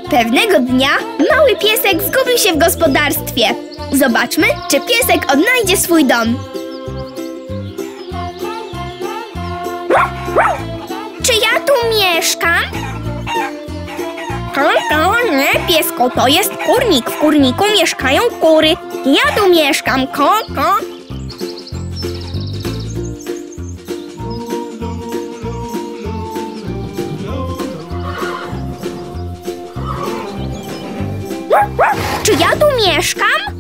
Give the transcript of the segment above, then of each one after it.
Pewnego dnia mały piesek zgubił się w gospodarstwie. Zobaczmy, czy piesek odnajdzie swój dom. Czy ja tu mieszkam? Nie, piesku, to jest kurnik. W kurniku mieszkają kury. Ja tu mieszkam, ko. Czy ja tu mieszkam?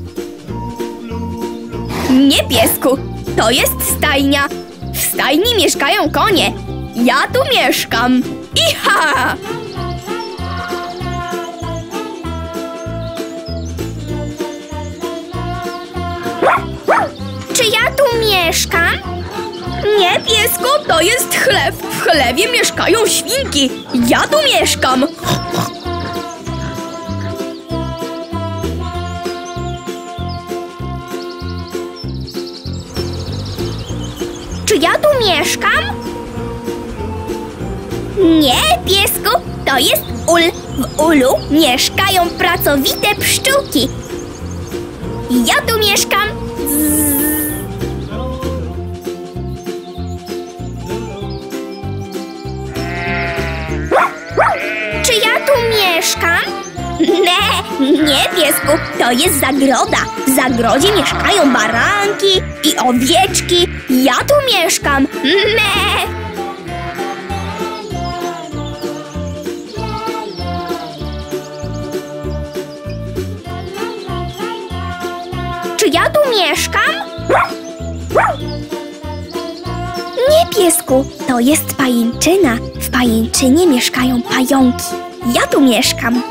Nie, piesku, to jest stajnia. W stajni mieszkają konie. Ja tu mieszkam. Iha! Czy ja tu mieszkam? Nie, piesku, to jest chlew. W chlewie mieszkają świnki. Ja tu mieszkam. Czy ja tu mieszkam? Nie, piesku, to jest ul. W ulu mieszkają pracowite pszczółki. Ja tu mieszkam. Czy ja tu mieszkam? Nie, piesku, to jest zagroda. W zagrodzie mieszkają baranki i owieczki. Ja tu mieszkam. Czy ja tu mieszkam? Nie, piesku, to jest pajęczyna. W pajęczynie mieszkają pająki. Ja tu mieszkam.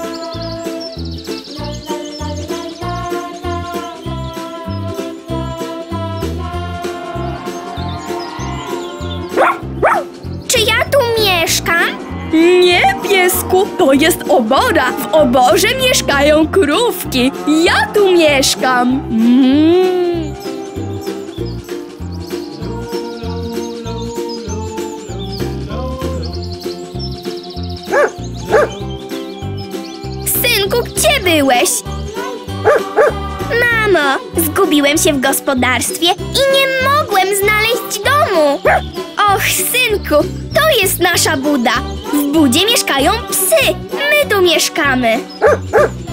Czy ja tu mieszkam? Nie, piesku, to jest obora. W oborze mieszkają krówki. Ja tu mieszkam. Synku, gdzie byłeś? Mamo, zgubiłem się w gospodarstwie i nie mogłem znaleźć domu. Och, synku, to jest nasza buda. W budzie mieszkają psy. My tu mieszkamy.